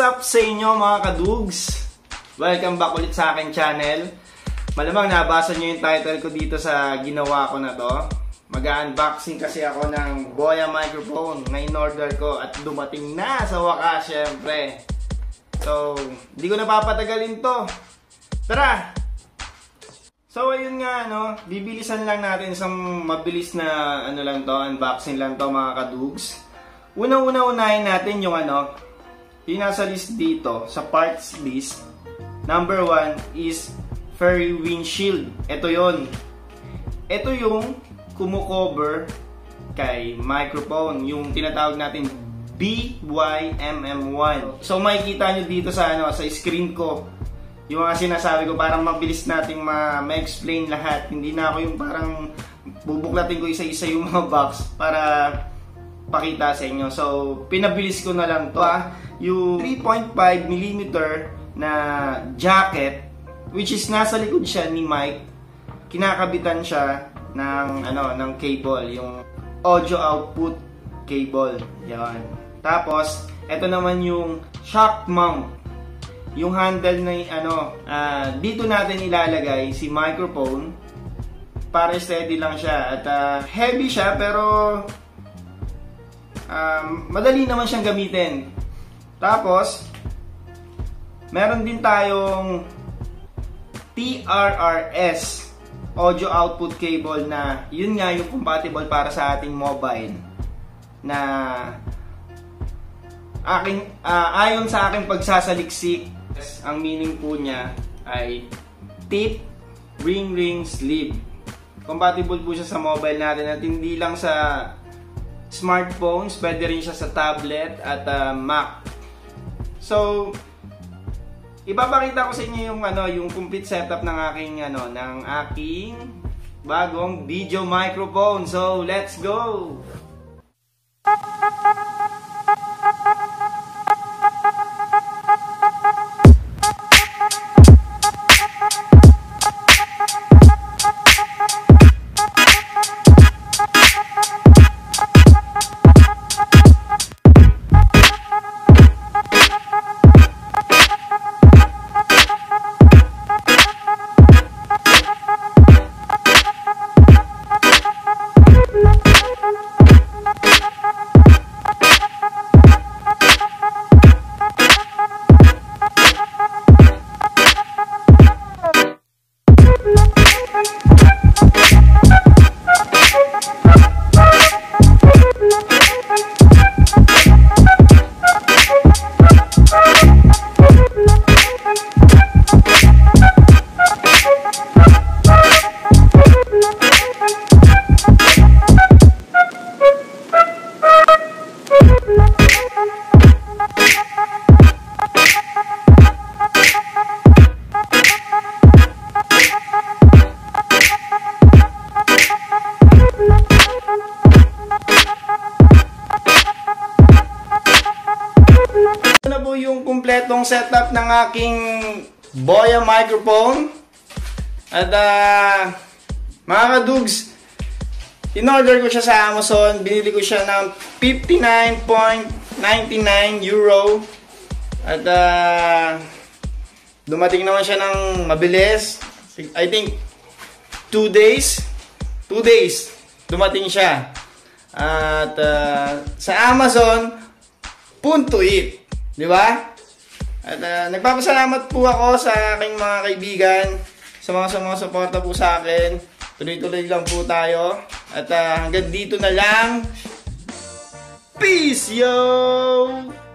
up sa inyo mga kadugs? Welcome back ulit sa aking channel. Malamang nabasa nyo yung title ko dito sa ginawa ko na to. Mag-unboxing kasi ako ng Boya microphone na in-order ko at dumating na sa wakas syempre. So, hindi ko napapatagalin to. Tara! So, ayun nga, bibilisan lang natin isang mabilis na unboxing lang to mga kadugs. Una-unahin natin yung yung nasa list dito, sa parts list. Number 1 is Fairy Windshield. Ito yon. Ito yung kumukover kay microphone, yung tinatawag natin BYMM1. So makikita nyo dito sa sa screen ko yung mga sinasabi ko, parang mabilis nating ma-explain lahat. Hindi na ako yung parang bubuklatin ko isa-isa yung mga box para pakita sa inyo. So pinabilis ko na lang to. Yung 3.5mm na jacket, which is nasa likod siya ni Mike. Kinakabitan siya ng cable, yung audio output cable. Yan. Tapos, ito naman yung shock mount. Yung handle na dito natin ilalagay si microphone para steady lang siya. At heavy siya pero madali naman siyang gamitin. Tapos, meron din tayong TRRS audio output cable na yun nga yung compatible para sa ating mobile na ayon sa aking pagsasaliksik. Ang meaning po niya ay tip ring sleeve. Compatible po siya sa mobile natin at hindi lang sa smartphones, pwede rin siya sa tablet at Mac. So, ipapakita ko sa inyo yung complete setup ng aking bagong video microphone. So, let's go. Yung kumpletong setup ng aking Boya microphone. At mga kadugs, in-order ko siya sa Amazon. Binili ko siya ng 59.99 euro. At dumating naman siya ng mabilis. I think 2 days. 2 days dumating siya. At sa Amazon, punto it. Di ba? At nagpapasalamat po ako sa aking mga kaibigan, sa mga suporta po sa akin. Tuloy-tuloy lang po tayo. At hanggang dito na lang. Peace, yo!